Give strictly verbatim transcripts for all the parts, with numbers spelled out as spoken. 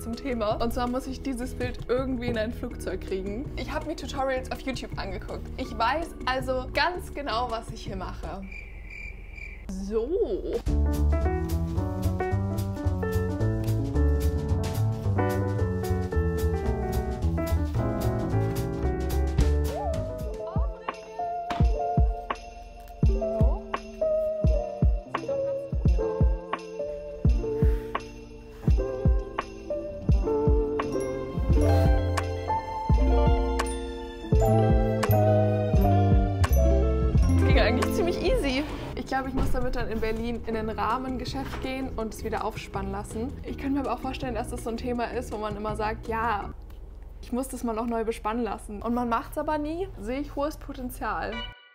zum Thema. Und zwar muss ich dieses Bild irgendwie in ein Flugzeug kriegen. Ich habe mir Tutorials auf YouTube angeguckt. Ich weiß also ganz genau, was ich hier mache. So. Ich glaube, ich muss damit dann in Berlin in ein Rahmengeschäft gehen und es wieder aufspannen lassen. Ich könnte mir aber auch vorstellen, dass das so ein Thema ist, wo man immer sagt, ja, ich muss das mal noch neu bespannen lassen. Und man macht es aber nie, sehe ich hohes Potenzial.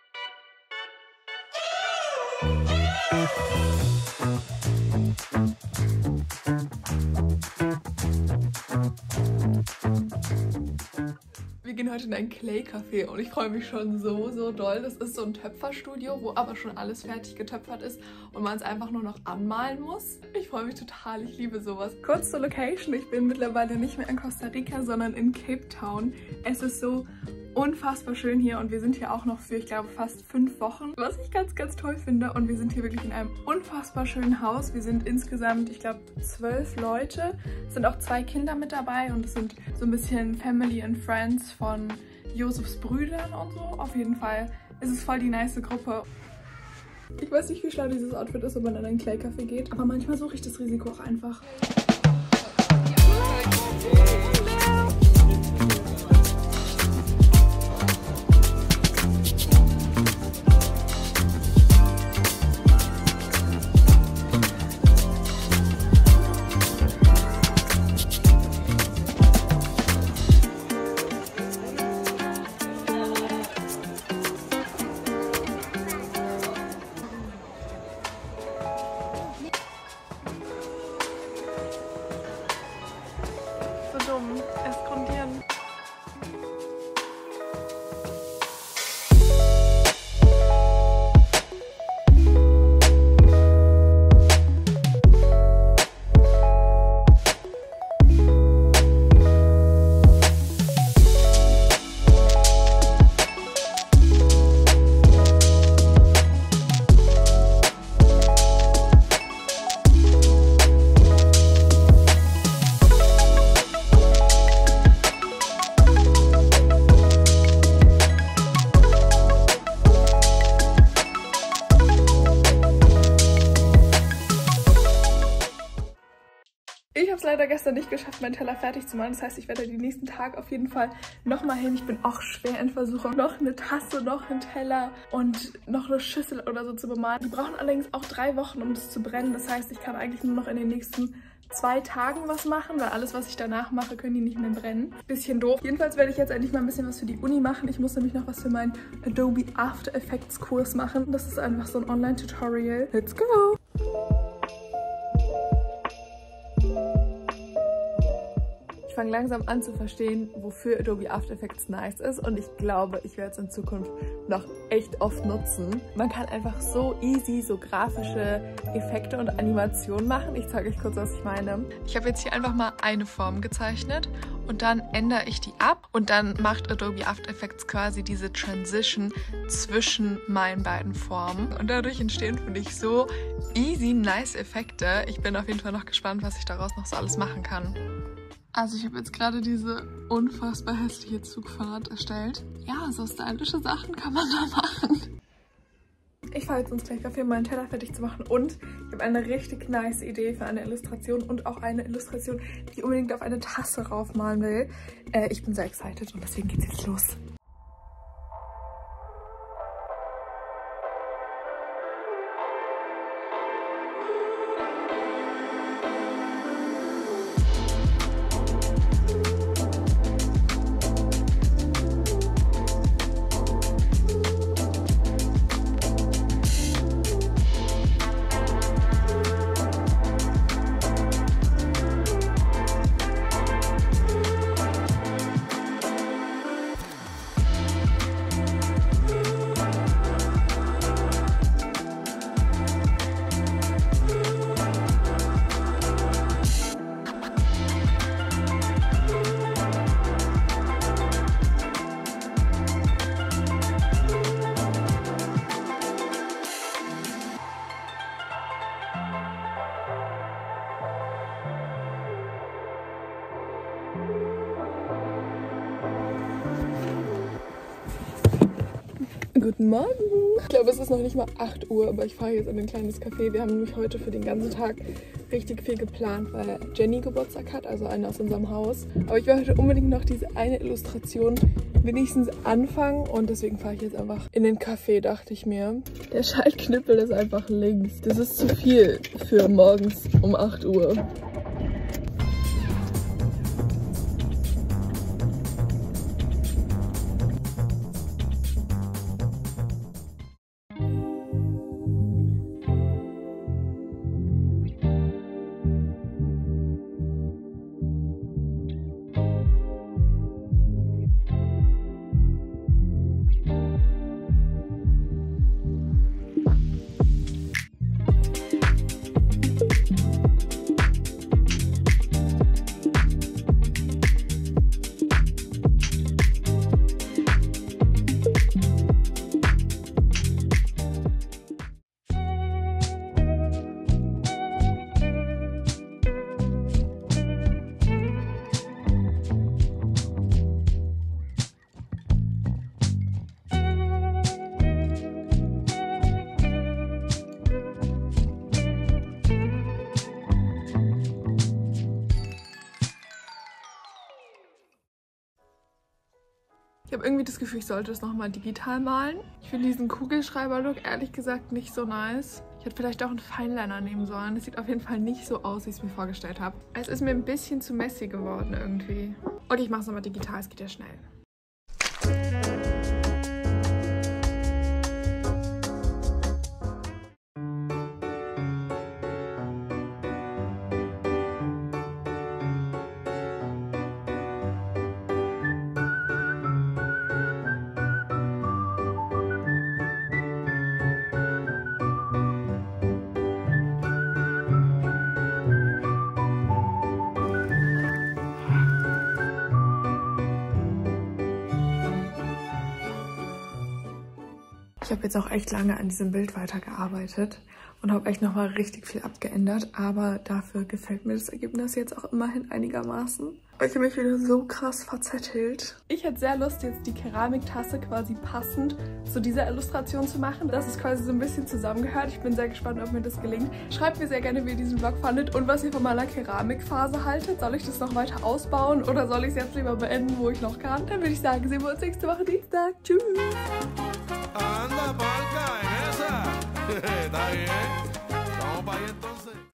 Wir gehen heute in ein Clay-Café und ich freue mich schon so, so doll. Das ist so ein Töpferstudio, wo aber schon alles fertig getöpfert ist und man es einfach nur noch anmalen muss. Ich freue mich total, ich liebe sowas. Kurz zur Location, ich bin mittlerweile nicht mehr in Costa Rica, sondern in Cape Town. Es ist so unfassbar schön hier und wir sind hier auch noch für, ich glaube, fast fünf Wochen, was ich ganz, ganz toll finde. Und wir sind hier wirklich in einem unfassbar schönen Haus. Wir sind insgesamt, ich glaube, zwölf Leute. Es sind auch zwei Kinder mit dabei und es sind so ein bisschen Family and Friends von Josefs Brüdern und so. Auf jeden Fall ist es voll die nice Gruppe. Ich weiß nicht, wie schlau dieses Outfit ist, wenn man in einen Clay-Café geht, aber manchmal suche ich das Risiko auch einfach. Ich habe es leider gestern nicht geschafft, meinen Teller fertig zu machen. Das heißt, ich werde die nächsten Tage auf jeden Fall nochmal hin. Ich bin auch schwer in Versuchung, noch eine Tasse, noch einen Teller und noch eine Schüssel oder so zu bemalen. Die brauchen allerdings auch drei Wochen, um das zu brennen. Das heißt, ich kann eigentlich nur noch in den nächsten zwei Tagen was machen, weil alles, was ich danach mache, können die nicht mehr brennen. Bisschen doof. Jedenfalls werde ich jetzt endlich mal ein bisschen was für die Uni machen. Ich muss nämlich noch was für meinen Adobe After Effects Kurs machen. Das ist einfach so ein Online-Tutorial. Let's go! Ich fange langsam an zu verstehen, wofür Adobe After Effects nice ist und ich glaube, ich werde es in Zukunft noch echt oft nutzen. Man kann einfach so easy so grafische Effekte und Animationen machen. Ich zeige euch kurz, was ich meine. Ich habe jetzt hier einfach mal eine Form gezeichnet und dann ändere ich die ab und dann macht Adobe After Effects quasi diese Transition zwischen meinen beiden Formen und dadurch entstehen, finde ich, so easy nice Effekte. Ich bin auf jeden Fall noch gespannt, was ich daraus noch so alles machen kann. Also ich habe jetzt gerade diese unfassbar hässliche Zugfahrt erstellt. Ja, so stylische Sachen kann man da machen. Ich fahre jetzt ins Clay-Café, um meinen Teller fertig zu machen und ich habe eine richtig nice Idee für eine Illustration und auch eine Illustration, die ich unbedingt auf eine Tasse raufmalen will. Äh, ich bin sehr excited und deswegen geht's jetzt los. Guten Morgen. Ich glaube, es ist noch nicht mal acht Uhr, aber ich fahre jetzt in ein kleines Café. Wir haben nämlich heute für den ganzen Tag richtig viel geplant, weil Jenny Geburtstag hat, also eine aus unserem Haus. Aber ich will heute unbedingt noch diese eine Illustration wenigstens anfangen und deswegen fahre ich jetzt einfach in den Café, dachte ich mir. Der Schaltknüppel ist einfach links. Das ist zu viel für morgens um acht Uhr. Ich habe irgendwie das Gefühl, ich sollte es nochmal digital malen. Ich finde diesen Kugelschreiber-Look ehrlich gesagt nicht so nice. Ich hätte vielleicht auch einen Fineliner nehmen sollen. Das sieht auf jeden Fall nicht so aus, wie ich es mir vorgestellt habe. Es ist mir ein bisschen zu messy geworden irgendwie. Okay, ich mache es nochmal digital, es geht ja schnell. Ich habe jetzt auch echt lange an diesem Bild weitergearbeitet und habe echt nochmal richtig viel abgeändert, aber dafür gefällt mir das Ergebnis jetzt auch immerhin einigermaßen. Ich habe mich wieder so krass verzettelt. Ich hätte sehr Lust, jetzt die Keramiktasse quasi passend zu dieser Illustration zu machen, dass es quasi so ein bisschen zusammengehört. Ich bin sehr gespannt, ob mir das gelingt. Schreibt mir sehr gerne, wie ihr diesen Vlog fandet und was ihr von meiner Keramikphase haltet. Soll ich das noch weiter ausbauen oder soll ich es jetzt lieber beenden, wo ich noch kann? Dann würde ich sagen, sehen wir uns nächste Woche Dienstag. Tschüss! Anda, palca en esa. Está bien.